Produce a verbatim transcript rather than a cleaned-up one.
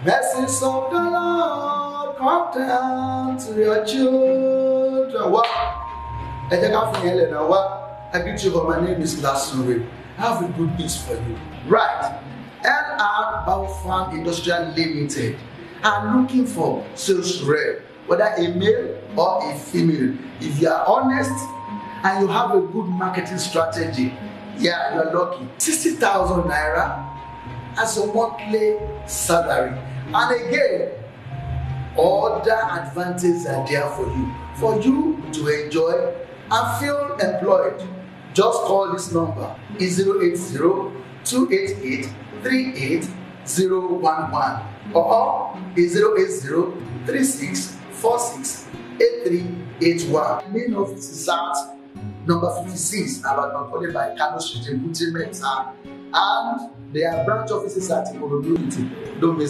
Blessings of the Lord come down to your children. What? I greet you, but my name is Lasuri. I have a good news for you. Right. L R Biofarm Industrial Limited are looking for sales rep, whether a male or a female. If you are honest and you have a good marketing strategy, yeah, you are lucky. sixty thousand naira as a monthly salary. And again, other advantages are there for you. For you to enjoy and feel employed. Just call this number. It's zero eight zero, two eight eight, three eight zero one one or it's zero eight zero, three six four six, eight three eight one. Main office is at number fifty-six, about Macaulay by Kano Street in Butimeta, and their branch offices at Ikorodu. Don't miss